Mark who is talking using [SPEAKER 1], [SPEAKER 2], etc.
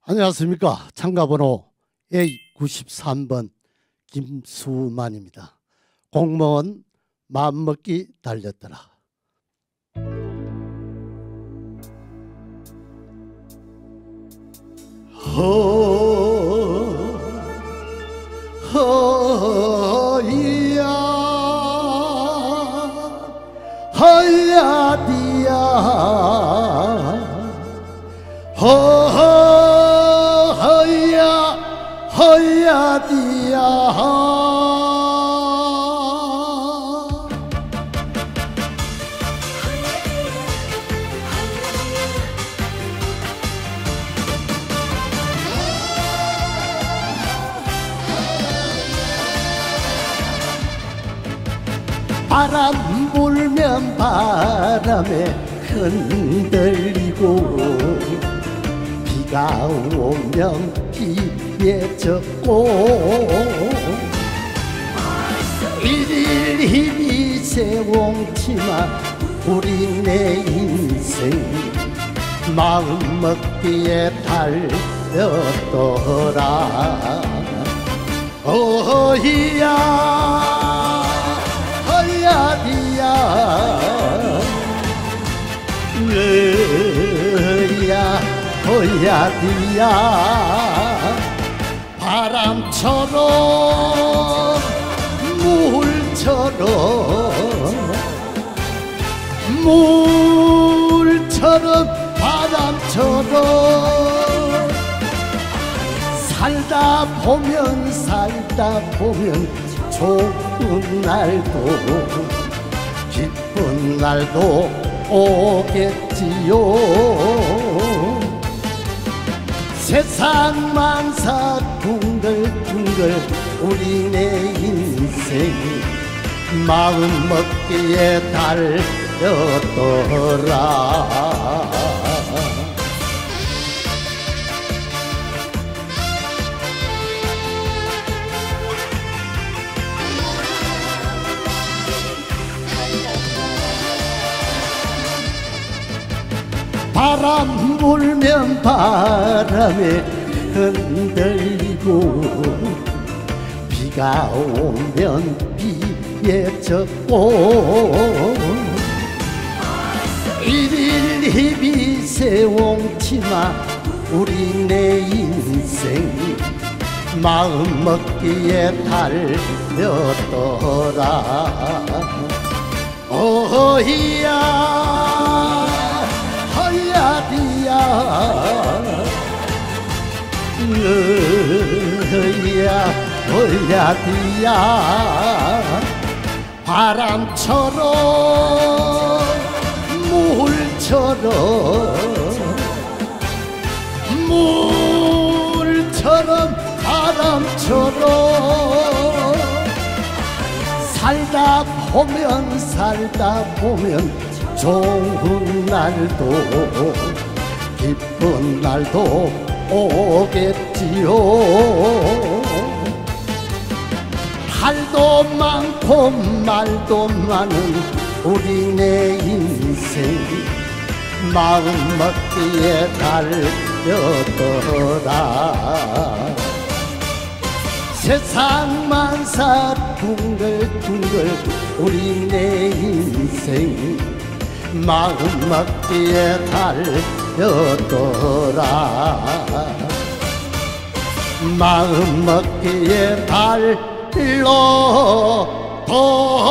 [SPEAKER 1] 안녕하십니까. 참가번호 A93번 김수만입니다. 공무원 마음먹기 달렸더라. 허야 허야디야 허야디야 바람 불면 바람에 흔들리고 비가 오면 비에 젖고 일일 힘이 세옹치마 우리 내 인생 마음먹기에 달렸더라. 어이야 허야디야 으야 허야디야 바람처럼 물처럼 바람처럼 살다 보면 좋은 날도 기쁜 날도 오겠지요. 세상 만사 둥글둥글 우리 내 인생 마음먹기에 달렸더라. 바람 불면 바람에 흔들리고 비가 오면 비에 젖고 일일 힘이 세옹치마 우리 내 인생 마음먹기에 달렸더라. 어이야 허야디야 으야 허야디야 바람처럼 물처럼 바람처럼 살다 보면 좋은 날도 기쁜 날도 오겠지요. 할도 많고 말도 많은 우리 내 인생 마음먹기에 달렸더라. 세상 만사 둥글둥글 우리 내 인생 마음먹기에 달렸더라. 마음먹기에 달렸더라.